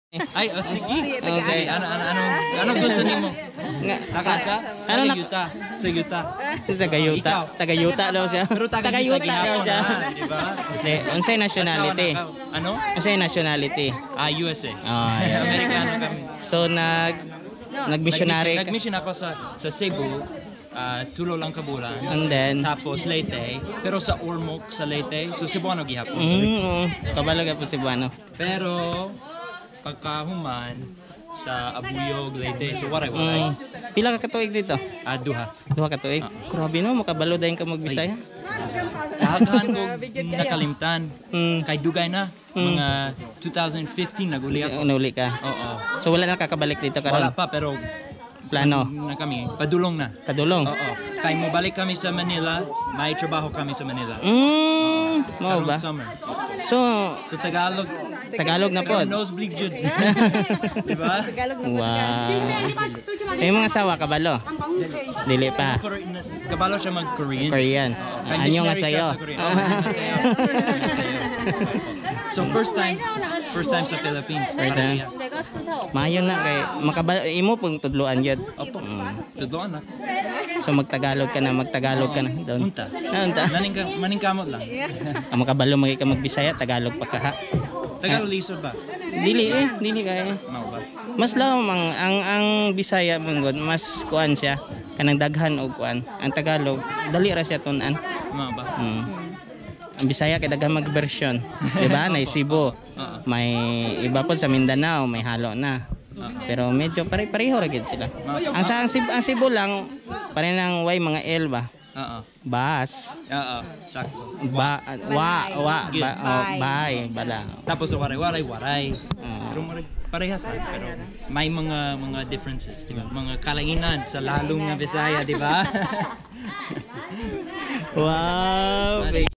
Ay, oh, sige. Okay, ano gusto nimo? Takasa? Ano na? Yuta. Sa Yuta. Tagayuta. Tagayuta daw siya. Pero tagayuta daw siya. Di ba? Hindi, unsay nationality? Ano? Unsay nationality? USA. Ah, yeah. Amerikano kami. So nag-missionary Nag-mission ako sa Cebu. Tulo lang ka bulan. And then Tapos Leyte. Pero sa Ormoc sa Leyte. So Cebuano gihapon. kabalo po Cebuano. Pero pagkahuman sa Abuyog, Leyte. So waray. Pila ka katuig dito? Duha. Duha ka tuig. Grabe no, makabalo dayon ka magbisaya. Daghan ko nakalimtan. Kay dugay na. Mga 2015 naguli ako. Nuli ka. Oo. So wala na kakabalik dito karon. Wala pa pero Plano. na kami. Padulong na. Kadulong. Oo. Kay mo balik kami sa Manila, may trabaho kami sa Manila. Mo ba? Summer. So Tagalog na po. Nosebleed jud. Di ba? Wow. May mga asawa kabalo. Dili pa. Kabalo siya mag-Korean. Korean. Anyo nga sayo. So first time sa Philippines. Mayo na kay imo pong tudloan yun. Opo. Tudloan na. So magtagalog ka na doon. Unta. Unta. Maningkamot lang. Ang makabalo magi ka magbisaya Tagalog pa ka ha. Tagalog lisod ba? Dili kay. Mao ba? Mas lamang ang Bisaya mongod mas kuan siya kanang daghan og kuan. Ang Tagalog dali ra siya tun-an. Mao ba? Ang Bisaya kay daghan mag-version, di ba? May Cebu. May iba po sa Mindanao, may halo na. Pero medyo pareho ra gid sila. Ang Cebu lang pare nang way mga L ba? Bas. Sakto. Bay, bala. Tapos waray. Pero parehas lang pero may mga differences, di ba? Mga kalanginan sa lalong nga Bisaya, di ba? Wow.